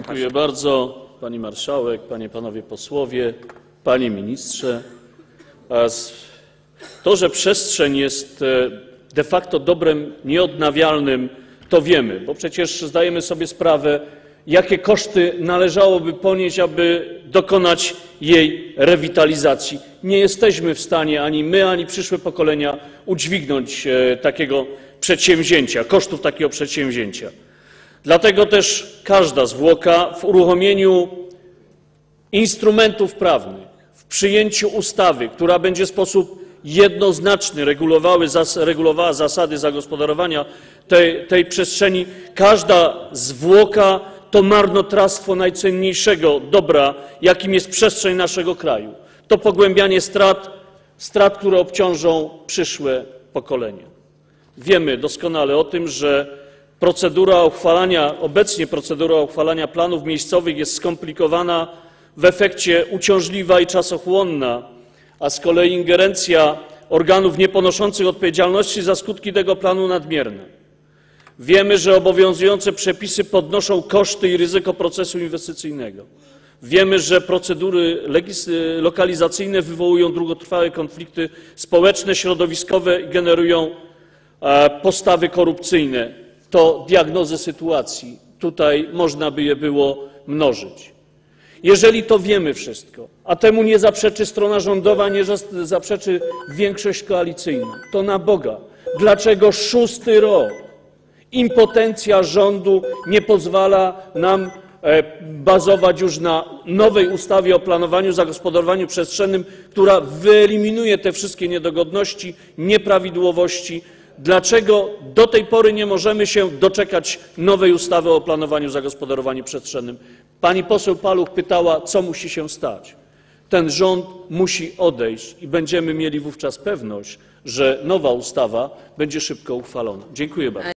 Dziękuję bardzo. Pani marszałek, panie, panowie posłowie, panie ministrze. To, że przestrzeń jest de facto dobrem nieodnawialnym, to wiemy, bo przecież zdajemy sobie sprawę, jakie koszty należałoby ponieść, aby dokonać jej rewitalizacji. Nie jesteśmy w stanie, ani my, ani przyszłe pokolenia, udźwignąć takiego przedsięwzięcia, kosztów takiego przedsięwzięcia. Dlatego też każda zwłoka w uruchomieniu instrumentów prawnych, w przyjęciu ustawy, która będzie w sposób jednoznaczny regulowała zasady zagospodarowania tej przestrzeni, każda zwłoka to marnotrawstwo najcenniejszego dobra, jakim jest przestrzeń naszego kraju. To pogłębianie strat, które obciążą przyszłe pokolenia. Wiemy doskonale o tym, że obecnie procedura uchwalania planów miejscowych jest skomplikowana, w efekcie uciążliwa i czasochłonna, a z kolei ingerencja organów nieponoszących odpowiedzialności za skutki tego planu nadmierna. Wiemy, że obowiązujące przepisy podnoszą koszty i ryzyko procesu inwestycyjnego. Wiemy, że procedury lokalizacyjne wywołują długotrwałe konflikty społeczne, środowiskowe i generują postawy korupcyjne. To diagnozy sytuacji. Tutaj można by je było mnożyć. Jeżeli to wiemy wszystko, a temu nie zaprzeczy strona rządowa, nie zaprzeczy większość koalicyjna, to na Boga, dlaczego 6. rok impotencja rządu nie pozwala nam bazować już na nowej ustawie o planowaniu, zagospodarowaniu przestrzennym, która wyeliminuje te wszystkie niedogodności, nieprawidłowości? Dlaczego do tej pory nie możemy się doczekać nowej ustawy o planowaniu, zagospodarowaniu przestrzennym? Pani poseł Paluch pytała, co musi się stać. Ten rząd musi odejść i będziemy mieli wówczas pewność, że nowa ustawa będzie szybko uchwalona. Dziękuję bardzo.